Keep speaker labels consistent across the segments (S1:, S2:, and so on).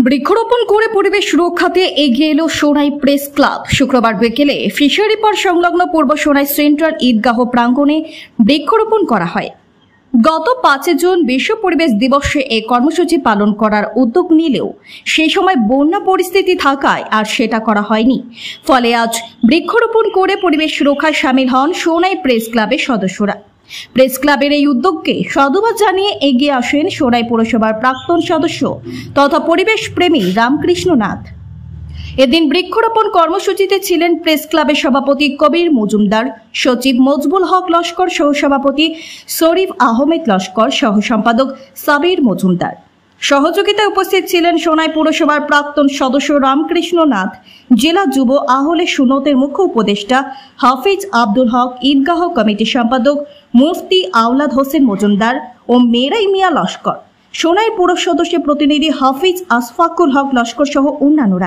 S1: বৃক্ষরোপণ করে পরিবেশ রক্ষাতে এগিয়ে এলো সোনাই প্রেস ক্লাব। শুক্রবার বিকেলে ফিশারি পার সংলগ্ন পূর্ব সোনাই সেন্ট্রাল ঈদগাহ প্রাঙ্গণে বৃক্ষরোপণ করা হয়। গত 5 জুন বিশ্ব পরিবেশ দিবসে এই কর্মসূচি পালন করার উদ্যোগ নিলেও সেই সময় বন্যা পরিস্থিতি থাকায় আর সেটা করা হয়নি। ফলে আজ বৃক্ষরোপণ করে পরিবেশ রক্ষায় সামিল হন সোনাই প্রেস ক্লাবের সদস্যরা। প্রেস ক্লাবের এই উদ্যোগকে সাধুবাদ জানিয়ে এগিয়ে আসেন সোনাই পৌরসভার প্রাক্তন সদস্য তথা পরিবেশ প্রেমী রামকৃষ্ণ নাথ। এদিন বৃক্ষরোপণ কর্মসূচিতে ছিলেন প্রেস ক্লাবের সভাপতি কবির মজুমদার, সচিব মজবুল হক লস্কর, সহসভাপতি শরীফ আহমেদ লস্কর, সহ সম্পাদক সাবির মজুমদার। সহযোগিতায় উপস্থিত ছিলেন সোনাই পৌরসভার প্রাক্তন সদস্য রামকৃষ্ণ নাথ, জেলা যুব আহলে সুন্নতের মুখ্য উপদেষ্টা হাফিজ আব্দুল হক, ঈদগাহ কমিটির সম্পাদক মুফতি আওলাদ হোসেন মজুমদার ও মেরাই মিয়া লস্কর, সোনাই পৌর সদস্য প্রতিনিধি হাফিজ আসফাকুল হক লস্কর সহ অন্যান্যরা।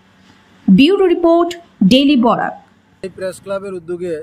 S1: Bureau report, daily Barak.
S2: এই প্রেস ক্লাবের উদ্যোগে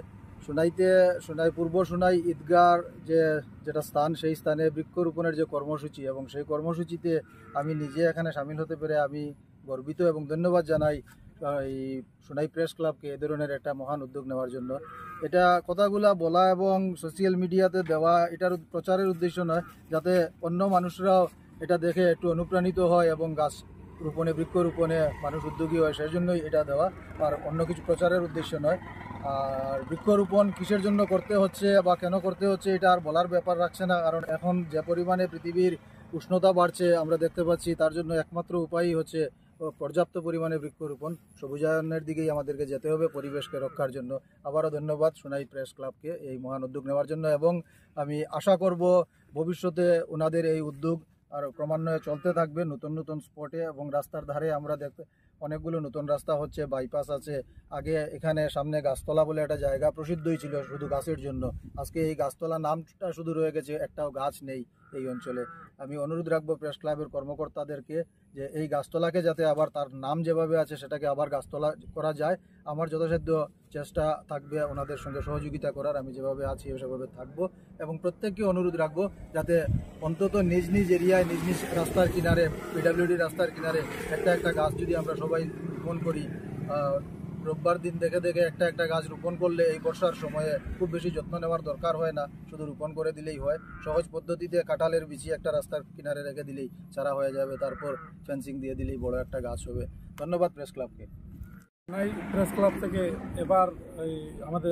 S2: সোনাই পূর্ব সোনাই ঈদগার যেটা স্থান, সেই স্থানে বৃক্ষরোপণের যে কর্মসূচি এবং সেই কর্মসূচিতে আমি নিজে এখানে সামিল হতে পেরে আমি গর্বিত এবং ধন্যবাদ জানাই এই সোনাই প্রেস ক্লাবকে এ ধরনের একটা মহান উদ্যোগ নেওয়ার জন্য। এটা কথাগুলা বলা এবং সোশ্যাল মিডিয়াতে দেওয়া এটার প্রচারের উদ্দেশ্য নয়, যাতে অন্য মানুষরাও এটা দেখে একটু অনুপ্রাণিত হয় এবং গাছ রোপণে বৃক্ষরোপণে মানুষ উদ্যোগী হয়, সেই জন্যই এটা দেওয়া, আর অন্য কিছু প্রচারের উদ্দেশ্য নয়। আর বৃক্ষরোপণ কিসের জন্য করতে হচ্ছে বা কেন করতে হচ্ছে এটা আর বলার ব্যাপার রাখছে না, কারণ এখন যে পরিমাণে পৃথিবীর উষ্ণতা বাড়ছে আমরা দেখতে পাচ্ছি, তার জন্য একমাত্র উপায়ই হচ্ছে পর্যাপ্ত পরিমাণে বৃক্ষরোপণ। সবুজায়নের দিকেই আমাদেরকে যেতে হবে পরিবেশকে রক্ষার জন্য। আবারও ধন্যবাদ সোনাই প্রেস ক্লাবকে এই মহান উদ্যোগ নেওয়ার জন্য, এবং আমি আশা করব ভবিষ্যতে ওনাদের এই উদ্যোগ আর ক্রমান্বয়ে চলতে থাকবে নতুন নতুন স্পটে এবং রাস্তার ধারে। আমরা দেখতে অনেকগুলো নতুন রাস্তা হচ্ছে, বাইপাস আছে। আগে এখানে সামনে গাছতলা বলে একটা জায়গা প্রসিদ্ধই ছিল শুধু গাছের জন্য, আজকে এই গাছতলা নামটা শুধু রয়ে গেছে, একটাও গাছ নেই এই অঞ্চলে। আমি অনুরোধ রাখবো প্রেস ক্লাবের কর্মকর্তাদেরকে যে এই গাছতলাকে যাতে আবার তার নাম যেভাবে আছে সেটাকে আবার গাছতলা করা যায়। আমার যথাসাধ্য চেষ্টা থাকবে ওনাদের সঙ্গে সহযোগিতা করার, আমি যেভাবে আছি সেভাবে থাকবো, এবং প্রত্যেককে অনুরোধ রাখবো যাতে অন্তত নিজ নিজ এরিয়ায় নিজ নিজ রাস্তার কিনারে, পিডব্লিউডি রাস্তার কিনারে একটা গাছ যদি আমরা সবাই রোপণ করি। রোববার দিন দেখে দেখে একটা গাছ রোপণ করলে এই বর্ষার সময়ে খুব বেশি যত্ন নেওয়ার দরকার হয় না, শুধু রোপণ করে দিলেই হয়। সহজ পদ্ধতিতে কাঁঠালের বিচি একটা রাস্তার কিনারে রেখে দিলেই চারা হয়ে যাবে, তারপর ফেন্সিং দিয়ে দিলেই বড় একটা গাছ হবে। ধন্যবাদ প্রেস ক্লাবকে।
S3: প্রেস ক্লাব থেকে এবার আমাদের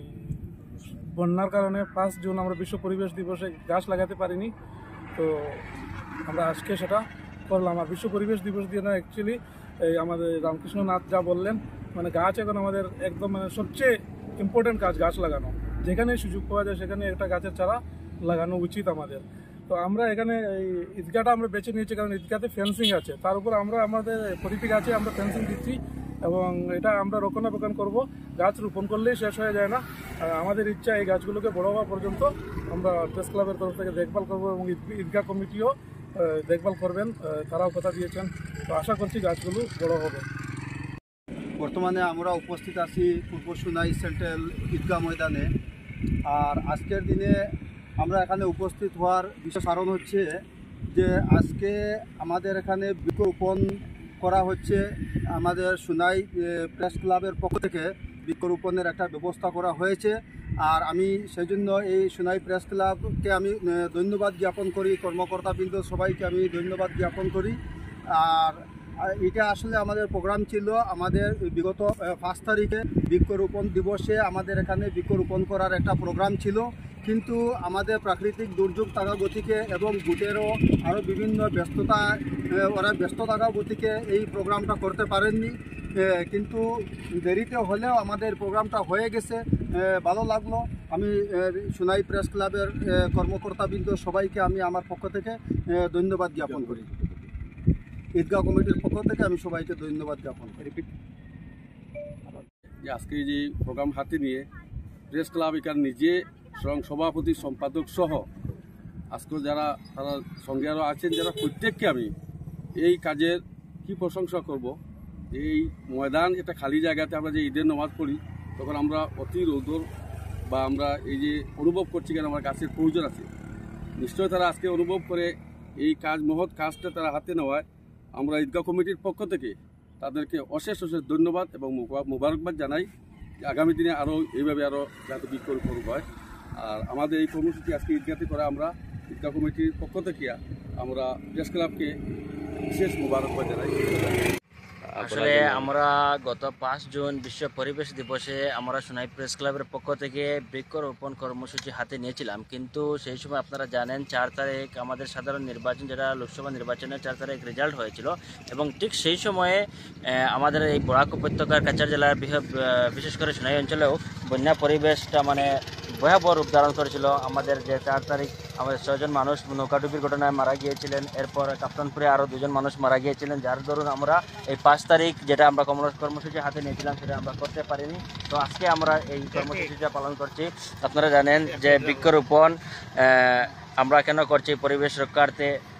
S3: বন্যার কারণে 5 জুন আমরা বিশ্ব পরিবেশ দিবসে গাছ লাগাতে পারিনি, তো আমরা আজকে সেটা করলাম। আর বিশ্ব পরিবেশ দিবস দিয়ে না, অ্যাকচুয়ালি আমাদের রামকৃষ্ণ নাথ যা বললেন, মানে গাছ এখন আমাদের একদম সবচেয়ে ইম্পর্টেন্ট কাজ, গাছ লাগানো। যেখানে সুযোগ পাওয়া যায় সেখানে একটা গাছের চারা লাগানো উচিত আমাদের। তো আমরা এখানে এই ঈদগাহটা আমরা বেছে নিয়েছি কারণ ঈদগাহতে ফেন্সিং আছে, তার উপর আমরা আমাদের প্রতিটি গাছে আমরা ফেন্সিং দিচ্ছি এবং এটা আমরা রক্ষণাবেক্ষণ করব। গাছ রোপণ করলেই শেষ হয়ে যায় না, আমাদের ইচ্ছা এই গাছগুলোকে বড় হওয়া পর্যন্ত আমরা প্রেস ক্লাবের তরফ থেকে দেখভাল করব এবং ঈদগাহ কমিটিও দেখভাল করবেন, তারাও কথা দিয়েছেন। তো আশা করছি গাছগুলো বড় হবে।
S2: বর্তমানে আমরা উপস্থিত আছি পূর্ব সোনাই সেন্ট্রাল ঈদগাহ ময়দানে। আর আজকের দিনে আমরা এখানে উপস্থিত হওয়ার বিশেষ কারণ হচ্ছে যে আজকে আমাদের এখানে বৃক্ষরোপণ করা হচ্ছে। আমাদের সোনাই প্রেস ক্লাবের পক্ষ থেকে বৃক্ষরোপণের একটা ব্যবস্থা করা হয়েছে, আর আমি সেই জন্য এই সোনাই প্রেস ক্লাবকে আমি ধন্যবাদ জ্ঞাপন করি, কর্মকর্তাবৃন্দ সবাইকে আমি ধন্যবাদ জ্ঞাপন করি। আর এটা আসলে আমাদের প্রোগ্রাম ছিল, আমাদের বিগত 5 তারিখে বৃক্ষরোপণ দিবসে আমাদের এখানে বৃক্ষরোপণ করার একটা প্রোগ্রাম ছিল, কিন্তু আমাদের প্রাকৃতিক দুর্যোগ থাকা গতিকে এবং বুটেরও আরও বিভিন্ন ব্যস্ত থাকা গতিকে এই প্রোগ্রামটা করতে পারেননি, কিন্তু দেরিতে হলেও আমাদের প্রোগ্রামটা হয়ে গেছে। ভালো লাগলো। আমি সোনাই প্রেস ক্লাবের কর্মকর্তাবৃন্দ সবাইকে আমি আমার পক্ষ থেকে ধন্যবাদ জ্ঞাপন করি। ঈদগাহ কমিটির পক্ষ থেকে আমি সবাইকে ধন্যবাদ জ্ঞাপন করি।
S4: যে আজকে যে প্রোগ্রাম হাতে নিয়ে প্রেস ক্লাব এখানে নিজে স্বয়ং সভাপতি সম্পাদক সহ আজকে যারা তারা সঙ্গে আরও আছেন, যারা প্রত্যেককে আমি এই কাজের কি প্রশংসা করব। এই ময়দান এটা খালি জায়গাতে আমরা যে ঈদের নামাজ পড়ি তখন আমরা অতি রৌদ্র বা আমরা এই যে অনুভব করছি কেন আমার গাছের প্রয়োজন আছে, নিশ্চয়ই তারা আজকে অনুভব করে এই কাজ মহৎ কাজটা তারা হাতে নেওয়ায় আমরা ঈদগাহ কমিটির পক্ষ থেকে তাদেরকে অশেষ ধন্যবাদ এবং মোবারকবাদ জানাই। আগামী দিনে আরও এইভাবে আরও যাতে বৃক্ষরোপণ হয়। আর আমাদের এই কর্মসূচি আজকে ঈদগাহতে করে আমরা ঈদগাহ কমিটির পক্ষ থেকে আমরা প্রেস ক্লাবকে বিশেষ মোবারকবাদ জানাই।
S5: আসলে আমরা গত 5 জুন বিশ্ব পরিবেশ দিবসে আমরা সোনাই প্রেস ক্লাবের পক্ষ থেকে বৃক্ষরোপণ কর্মসূচি হাতে নিয়েছিলাম, কিন্তু সেই সময় আপনারা জানেন 4 তারিখ আমাদের সাধারণ নির্বাচন, যেটা লোকসভা নির্বাচনের 4 তারিখ রেজাল্ট হয়েছিল, এবং ঠিক সেই সময়ে আমাদের এই বরাক উপত্যকার কাছাড় জেলার বিশেষ করে সোনাই অঞ্চলেও বন্যা পরিবেশটা মানে ভয়াবহ রূপ ধারণ করেছিল। আমাদের যে 4 তারিখ আমাদের 6 জন মানুষ নৌকাডুবির ঘটনায় মারা গিয়েছিলেন, এরপর কাপ্তানপুরে আরও 2 জন মানুষ মারা গিয়েছিলেন, যার দরুন আমরা এই 5 তারিখ যেটা আমরা কর্মসূচি হাতে নিয়েছিলাম সেটা আমরা করতে পারিনি। তো আজকে আমরা এই কর্মসূচিটা পালন করছি। আপনারা জানেন যে বৃক্ষরোপণ আমরা কেন করছি, পরিবেশ রক্ষার্থে।